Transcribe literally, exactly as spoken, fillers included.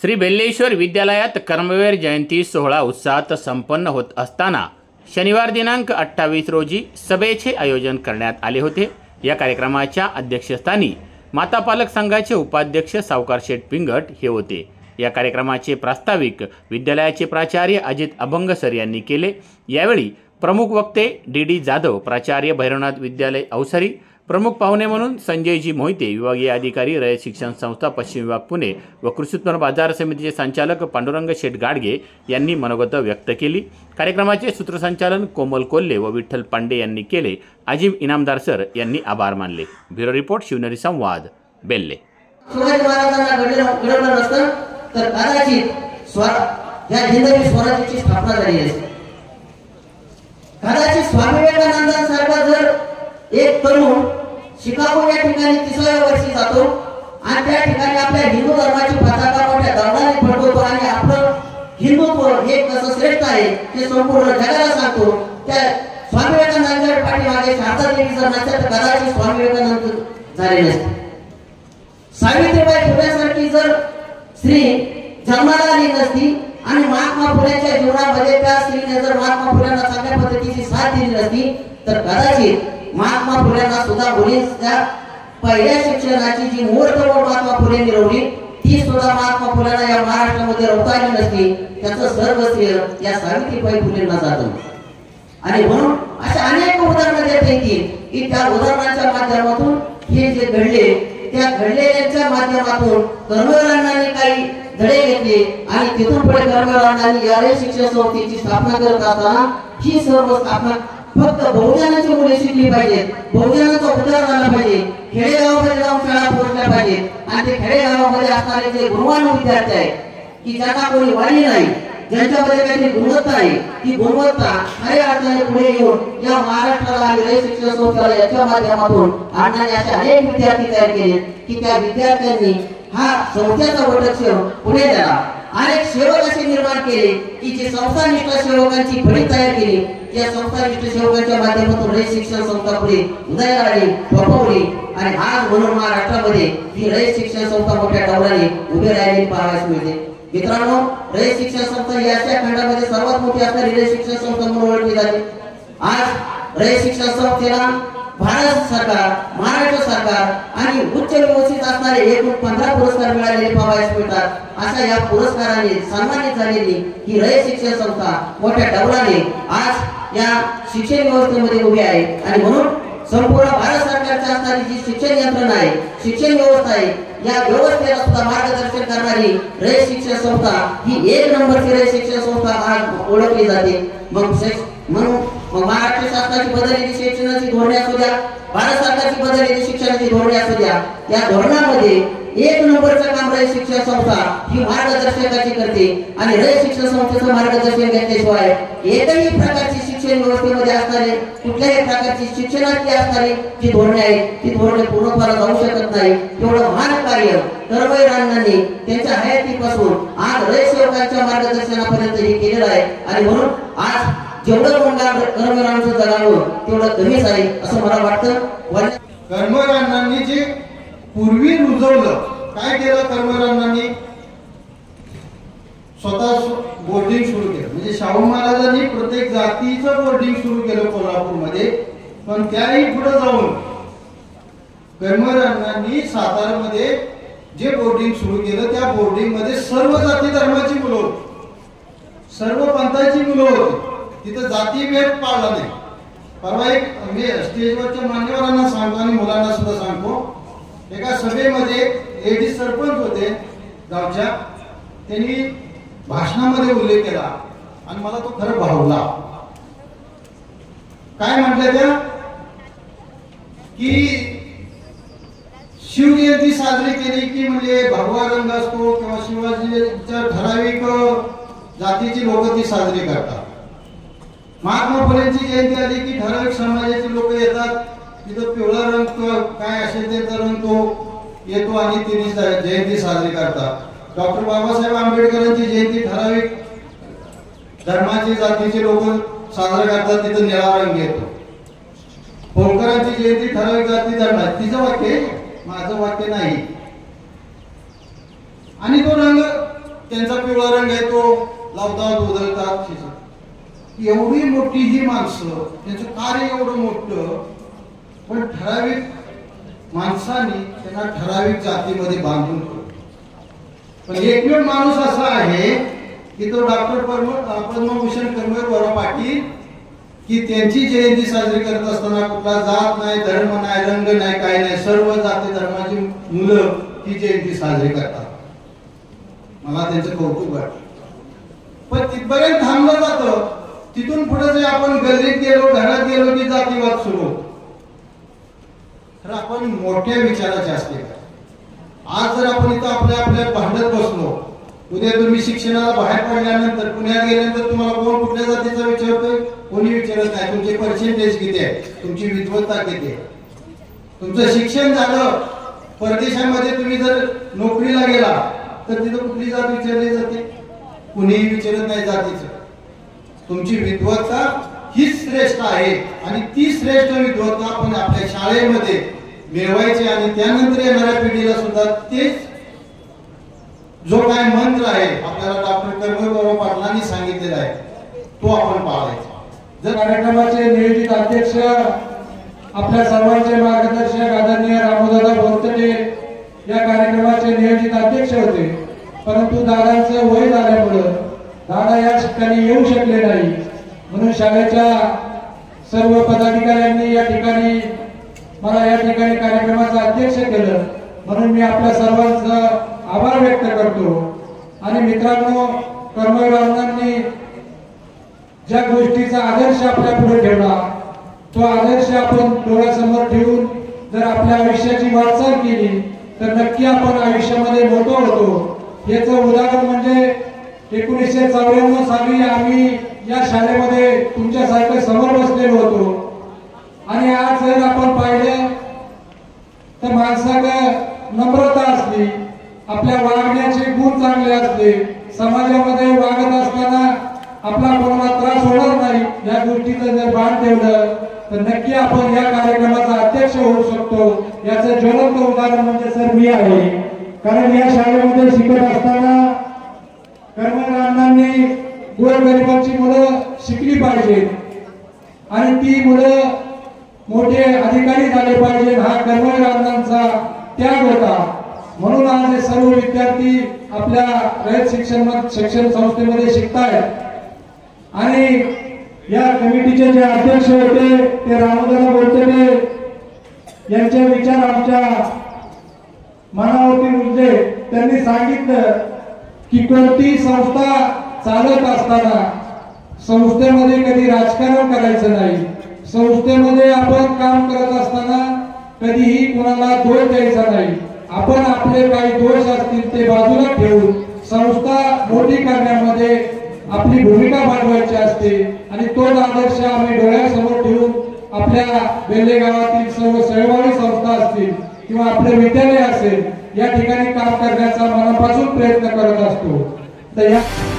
श्री बेल्लेश्वर विद्यालयात कर्मवीर जयंती सोहळा उत्साहात संपन्न होत असताना शनिवार दिनांक अठ्ठावीस रोजी सभेचे आयोजन करण्यात आले होते। या कार्यक्रमाच्या अध्यक्षस्थानी माता पालक संघाचे उपाध्यक्ष सावकार शेठ पिंगट हे होते। या कार्यक्रमाचे प्रास्ताविक विद्यालयाचे प्राचार्य अजित अभंग सर यांनी केले। यावेळी प्रमुख वक्ते डी डी जाधव, प्राचार्य भैरवनाथ विद्यालय अवसरी, प्रमुख पाहुणे म्हणून संजयजी मोहिते, विभागीय अधिकारी रयत शिक्षण संस्था पश्चिम विभाग पुणे व कृषी उत्पन्न बाजार समितीचे संचालक पांडुरंग शेठ गाडगे यांनी मनोगत व्यक्त केली। कार्यक्रमाचे सूत्रसंचालन कोमल कोल्हे व विठ्ठल पांडे यांनी केले। अजिम इनामदार सर यांनी आभार मानले। ब्युरो रिपोर्ट शिवनेरी संवाद बेल्ले। शिवाजी महाराजांना घडवलं नसतं तर कदाचित स्वर या हिंदवी स्वराज्याची स्थापना झाली असती। कदाचित स्वामी विवेकानंदांसारखा जर एक तरुण शिकागो या ठिकाणी तिसऱ्या वर्षी जातो आणि त्या ठिकाणी आपल्या हिंदू धर्माची पताका मोठ्या दगडाने फडकवतो आणि आपलं हिंदुत्व हे कसं श्रेष्ठ आहे हे संपूर्ण जगाला सांगतो। त्या स्वामी विवेकानंदांच्या पाठीमागे शारदा देवी जर नसत्या तर कदाचित स्वामी विवेकानंद झाले नसते। सावित्रीबाई फुलेंसारखी जर स्त्री जन्माला आली नसती आणि महात्मा फुलेंच्या जीवनामध्ये त्या स्त्रीने जर महात्मा फुलेंना चांगल्या पद्धतीची साथ दिली नसती तर कदाचित महात्मा फुलेंना सुद्धा मुलींच्या पहिल्या शिक्षणाची जी मुहूर्तमेढ महात्मा फुले मिळवली ती सुद्धा महात्मा फुलेंना या महाराष्ट्रामध्ये रोवता आली नसती। त्याचं सर्व श्रेय या सावित्रीबाई फुलेंना जातं आणि म्हणून अशा अनेक उदाहरणं देता येतील की त्या उदाहरणांच्या माध्यमातून हे जे घडले त्या घडलेल्यांच्या माध्यमातून कर्मवीरांनी काही धडे घेतले आणि तिथून पुढे कर्मवीरांनी या शिक्षण संस्थेची स्थापना करत असताना ही सर्व स्थापना फक्त बहुजनांची मुले शिकली पाहिजेत, बहुजनांचा उद्धार झाला पाहिजे, खेडेगावामध्ये जाऊन शाळा पोहोचल्या पाहिजेत आणि ते खेडेगावामध्ये असणारे जे गुणवान विद्यार्थी आहेत की ज्यांना कोणी वाणी नाही, ज्यांच्यामध्ये काहीतरी गुणवत्ता आहे, ती गुणवत्ता खऱ्या अर्थाने पुढे येऊन या महाराष्ट्राला आणि रयत शिक्षण संस्थेला याच्या माध्यमातून आणणारे असे अनेक विद्यार्थी तयार केले की त्या विद्यार्थ्यांनी हा संस्थेचा वटक्षेम पुढे नेला। अनेक सेवक असे निर्माण केले की जे संस्थानिष्ठ सेवकांची फळी तयार केली। या संस्थानिष्ठ सेवकांच्या माध्यमातून रयत शिक्षण संस्था पुढे उदयाला आली, फोफवली आणि आज म्हणून महाराष्ट्रामध्ये ही रयत शिक्षण संस्था मोठ्या डौलाने उभी राहिलेली पाहायला मिळते। मित्रांनो, रयत शिक्षण संस्था ही आशिया खंडामध्ये सर्वात मोठी असणारी रयत शिक्षण संस्था म्हणून ओळखली जाते। आज रयत शिक्षण संस्थेला भारत सरकार, महाराष्ट्र सरकार आणि उच्च व्यवस्थित असणारे एकूण पंधरा पुरस्कार मिळालेले पाहायला मिळतात। अशा या पुरस्काराने सन्मानित झालेली ही रयत शिक्षण संस्था मोठ्या डौलाने आज या शिक्षण व्यवस्थेमध्ये उभी आहे आणि म्हणून संपूर्ण भारत सरकारच्या असणारी जी शिक्षण यंत्रणा आहे, शिक्षण व्यवस्था आहे, या व्यवस्थेला सुद्धा मार्गदर्शन करणारी रयत शिक्षण संस्था ही एक नंबरची रयत शिक्षण संस्था आज ओळखली जाते। मग म्हणून मग महाराष्ट्र शासनाची बदललेली शिक्षणाची धोरणे असू द्या, भारत सरकारची बदललेली शिक्षणाची धोरणे असू द्या, या धोरणामध्ये एक नंबरचं काम रयत शिक्षण संस्था ही मार्गदर्शकाची करते आणि रयत शिक्षण संस्थेचं मार्गदर्शन घेतल्याशिवाय एकही प्रकारची शिक्षण व्यवस्थेमध्ये असणारे कुठल्याही प्रकारची शिक्षणाची असणारी जी धोरणे आहेत ती धोरणे पूर्णत्वाला जाऊ शकत नाही। तेवढं महान कार्य कर्मवीरांनी त्यांच्या हयातीपासून आज रयत सेवकांच्या मार्गदर्शनापर्यंत हे केलेलं आहे आणि म्हणून आज जेवढं गुणगान कर्मवीरांचं जगावं तेवढं कमीच आहे असं मला वाटतं। कर्मवीरांनी जे पूर्वी रुजवलं, काय केलं कर्मवीरांनी? स्वतः बोर्डिंग सुरू केलं। म्हणजे शाहू महाराजांनी प्रत्येक जातीचं बोर्डिंग सुरू केलं कोल्हापूरमध्ये, पण त्याही पुढे जाऊन कर्मवीरांनी सातारामध्ये जे बोर्डिंग सुरू केलं त्या बोर्डिंग मध्ये सर्व जाती धर्माची मुलं होती, सर्व पंथाची मुलं होती, तिथं जातीभेद पाळला नाही। परवा एक मी स्टेजवरच्या मान्यवरांना सांगतो आणि मुलांना सुद्धा सांगतो, एका सभेमध्ये लेडीज सरपंच होते गावच्या, त्यांनी भाषणामध्ये उल्लेख केला आणि मला तो खरं भावला। काय म्हटलं त्या की शिवजयंती साजरी केली की म्हणजे भगवा रंग असतो किंवा शिवाजीच्या ठराविक जातीची लोक ती साजरी करतात। महात्मा फुलेंची जयंती आली की ठराविक समाजाची लोक येतात, तिथं पिवळा रंग काय असेल त्याचा रंग तो येतो आणि तिने जयंती साजरी करतात। डॉक्टर बाबासाहेब आंबेडकरांची जयंती ठराविक धर्माची जातीचे लोक साजरा करतात, तिथं निळा रंग येतो। होळकरांची जयंती ठराविक जाती धर्म, तिचं वाक्य माझं वाक्य नाही। आणि तो रंग त्यांचा पिवळा रंग आहे तो लावतात, उधळतात, खिचतात. एवढी मोठी ही माणसं, त्यांचं कार्य एवढं मोठं, पण ठराविक माणसाने त्यांना ठराविक जातीमध्ये बांधून ठेवलं. पण एकमेव माणूस असा आहे की तो डॉक्टर पद्मभूषण कर्मवीर वरा पाटील, की त्यांची जयंती साजरी करत असताना कुठला जात नाही, धर्म नाही, रंग नाही, काय नाही, सर्व जाती धर्माची मुलं ही जयंती साजरी करतात. मला त्यांचं कौतुक वाटतं. पण तिथपर्यंत थांबलं जातं. तिथून पुढे जे आपण गल्लीत गेलो, घरात गेलो की जातीवाद सुरू होतो. तर आपण मोठ्या विचाराचे असते. आज जर आपण इथं आपल्या आपल्या भांडत बसलो, उद्या तुम्ही शिक्षणाला बाहेर पडल्यानंतर पुण्यात गेल्यानंतर तुम्हाला कोण कुठल्या जातीचा विचारतोय? कोणी विचारत नाही. तुमचे पर्सेंटेज किती आहे, तुमची विद्वत्ता किती आहे, तुमचं शिक्षण झालं, परदेशामध्ये तुम्ही जर नोकरीला गेला तर तिथं कुठली जात विचारली जाते? कुणीही विचारत नाही जातीचं. तुमची विद्वत्ता ही श्रेष्ठ आहे आणि ती श्रेष्ठ विद्वत्ता आपण आपल्या शाळेमध्ये मिळवायची आणि त्यानंतर येणाऱ्या पिढीला सुद्धा तेच जो काय मंत्र आहे आपल्याला डॉक्टर कर्मवीर पाटलांनी सांगितलेला आहे तो आपण पाळायचा. जर कार्यक्रमाचे नियोजित अध्यक्ष आपल्या सर्वांचे मार्गदर्शक आदरणीय रामदादा बोरतडे या कार्यक्रमाचे नियोजित अध्यक्ष होते, परंतु दादांचं वय झाल्यामुळं दादा या ठिकाणी येऊ शकले नाही. म्हणून शाळेच्या सर्व पदाधिकाऱ्यांनी या ठिकाणी मला या ठिकाणी कार्यक्रमाचं अध्यक्ष केलं, म्हणून मी आपल्या सर्वांचा आभार व्यक्त करतो. आणि मित्रांनो, कर्मवीर अण्णांनी ज्या गोष्टीचा आदर्श आपल्या पुढे ठेवला तो आदर्श आपण डोळ्यासमोर ठेवून जर आपल्या आयुष्याची वाटचाल केली तर नक्की आपण आयुष्यामध्ये मोठो होतो. याचं उदाहरण म्हणजे एकोणीसशे चौऱ्याण्णव साली आम्ही या शाळेमध्ये तुमच्यासारखे समोर बसलेलो होतो आणि आज जर आपण पाहिलं तर माणसाकडे नम्रता असली, आपल्या वागण्याचे गुण चांगले असले, समाजामध्ये वागत असताना आपला कोणाला त्रास होणार नाही या गोष्टीचं जर भान ठेवलं तर नक्की आपण या कार्यक्रमाचा अध्यक्ष होऊ शकतो. याचं ज्वलंत उदाहरण म्हणजे सर मी आहे. कारण या शाळेमध्ये शिकत असताना कर्मवीर अण्णांनी गोरगरिबांची मुलं शिकली पाहिजे आणि ती मुलं मोठे अधिकारी झाले पाहिजे हा कर्मवीर अण्णांचा त्याग होता. म्हणून आज हे सर्व विद्यार्थी आपल्या रयत शिक्षण शिक्षण संस्थेमध्ये शिकतायत आणि या कमिटीचे जे अध्यक्ष होते ते रामदादा बोरतडे यांचे विचार आमच्या मनावरती रुजले. त्यांनी सांगितलं की कोणती संस्था चालत असताना संस्थेमध्ये कधी राजकारण करायचं नाही, संस्थेमध्ये आपण काम करत असताना कधीही कोणाला दोष द्यायचा नाही. आपण आपले काही दोष असतील ते बाजूला ठेवून संस्था मोठी करण्यामध्ये आपली भूमिका वाढवायची असते आणि तोच आदर्श आम्ही डोळ्यासमोर ठेवून आपल्या बेल्ले गावातील सर्व सहभागी संस्था असतील किंवा आपले विद्यालय असेल या ठिकाणी काम करण्याचा मनापासून प्रयत्न करत असतो. तर या